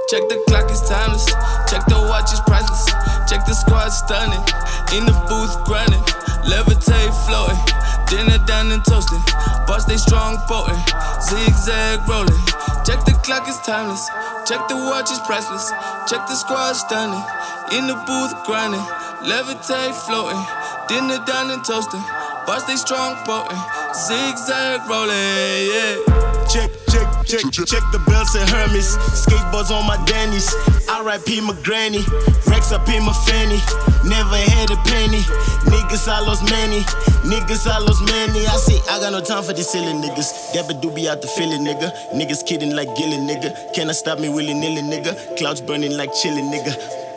Check the clock, it's timeless. Check the watch, it's priceless. Check the squad, stunning. In the booth, grinding. Levitate, floating. Dinner down and toasting. Boss, they strong, potent. Zigzag, rolling. Check the clock, it's timeless. Check the watch, it's priceless. Check the squad, stunning. In the booth, grinding. Levitate, floating. Dinner down and toasting. Boss, they strong, potent. Zigzag, rolling, yeah. Check the belts and Hermes. Skateboards on my Dannies. R.I.P. my granny. Rex up in my fanny. Never had a penny. Niggas, I lost many. Niggas, I lost many. I say, I got no time for these silly niggas. Dabba do be out the Philly, nigga. Niggas kidding like Gilly, nigga. Cannot stop me willy-nilly, nigga. Clouds burning like chili, nigga.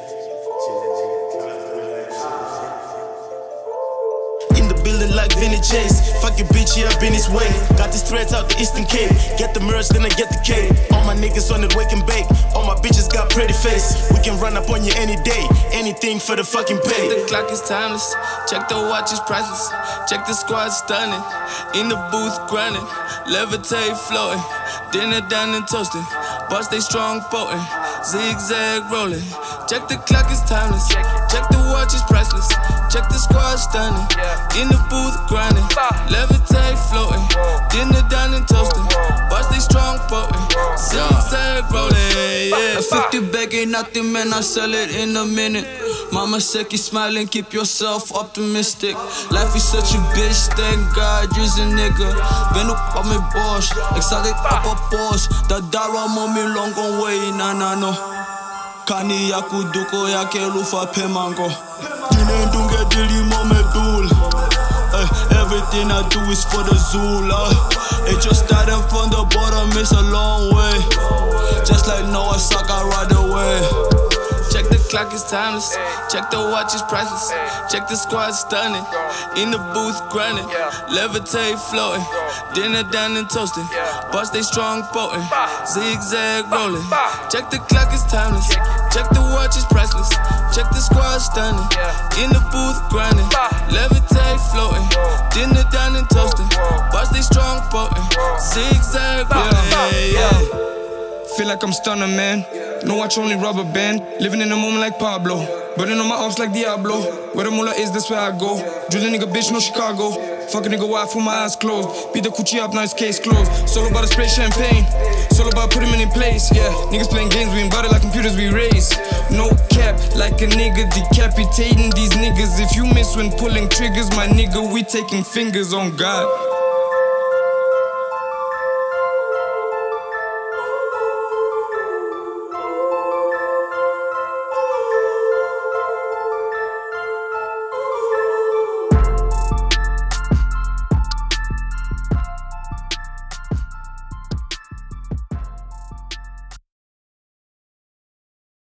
Building like Vinny Chase. Fuck your bitch, yeah, I've been his way. Got these threads out the Eastern Cape. Get the merch, then I get the cake. All my niggas on it, wake and bake. All my bitches got pretty face. We can run up on you any day. Anything for the fucking pay. Check the clock, is timeless. Check the watch, is priceless. Check the squad, stunning. In the booth, grinding. Levitate, floating. Dinner down and toasting. Boss, they strong, potent. Zigzag, rolling. Check the clock, is timeless. Check the watch, is priceless. Check the squad, stunning. In the booth, grinding. Levitate, floating. Dinner down and toasting. Boss, they strong, potent. Zigzag, rolling, yeah. A 50 bag ain't nothing, man, I sell it in a minute. Mama said keep smiling, keep yourself optimistic. Life is such a bitch, thank God you's a nigga. Ben op mijn borst, ik sta dit op een post. Dat daarom om me long away, na no. Kani ya kuduko ya kelufa pemango. Dine dunge dili mome doel. Everything I do is for the Zula. It just started from the bottom, it's a long way. Just like Noah, suck, I ride away. Check the clock, is timeless. Check the watch, is priceless. Check the squad, stunning. In the booth, grinding. Levitate, floating. Dinner down and toasting. Boss, they strong, potent. Zigzag, rolling. Check the clock, is timeless. Check the watch, is priceless. Check the squad, stunning. In the booth, grinding. Levitate, floating. Dinner down and toasting. Boss, they strong, potent. Zigzag, rolling, yeah. Feel like I'm stunning, man. No watch, only rubber band. Living in the moment like Pablo. Burning on my ops like Diablo. Where the mullah is, that's where I go. Drill a nigga, bitch, no Chicago. Fuck a nigga wife with my eyes closed. Beat the coochie up, now it's case closed. Solo about to spray champagne. Solo about put him in place, yeah. Niggas playing games, we ain't bout it like computers we raise. No cap, like a nigga decapitating these niggas. If you miss when pulling triggers, my nigga, we taking fingers on God.